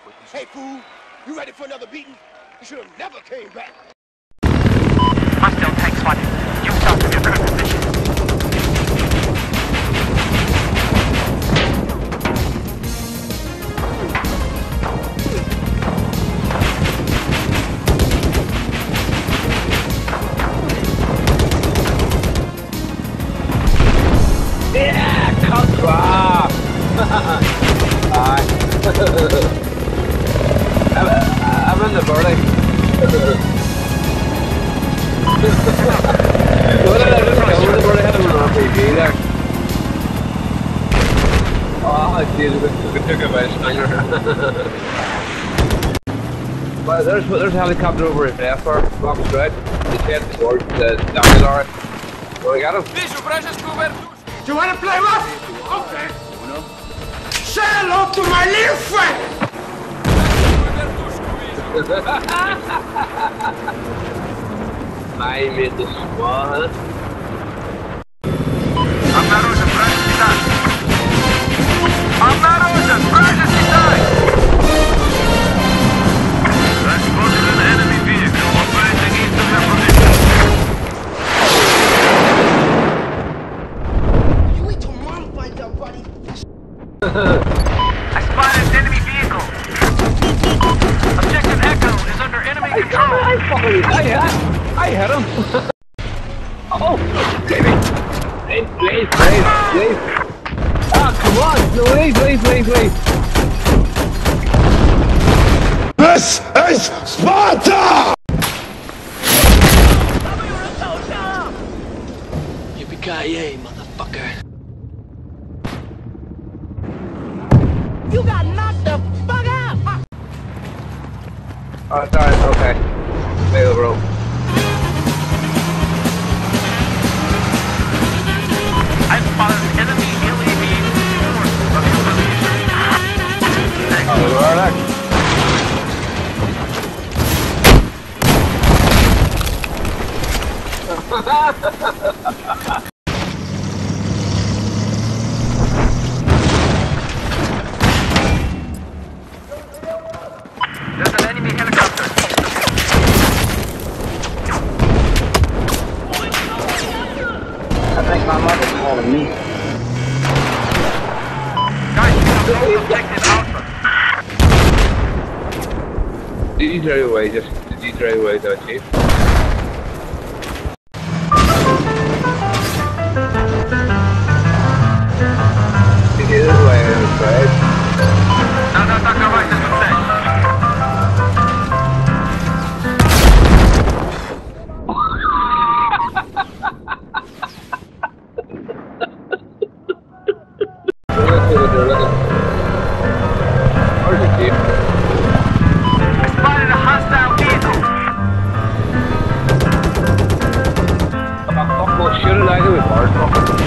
Hey, fool, you ready for another beating? You should have never came back. Hostile tank spotted. You stop in your current position. Yeah, contra! I'm in the birdie. What did I just go with the birdie? I had him on RPG there. Oh, jeez, we took it by a stinger. Well, there's a helicopter over at BF4, box right. He's heading towards the Daniel Lorry. Well, we got him. Do you want to play rough? Okay. Say hello to my little friend! I made the squad. Обнаружен вражеский танк. Обнаружен вражеский танк. That's spotted an enemy vehicle operating east of their position. You wait till mom finds out, buddy. I spotted an enemy vehicle. Objective Echo is under enemy control. I hit him. Oh, baby. Please. Ah, come on. No, please. This is Sparta! Yippee-ki-yay, motherfucker. You got knocked the fuck out! Oh, sorry, okay. Stay over, bro. I spotted an enemy UAV north of your position. Oh, where are There's an enemy helicopter. I think my mother's calling me. Guys, we have no objective Alpha. Did you drive away? Did you drive away, though, Chief? Did you drive away, right? Надо атаковать эту цель. Where's the Chief? I spotted a hostile vehicle. Fuck, shoot it, I do it, Bart.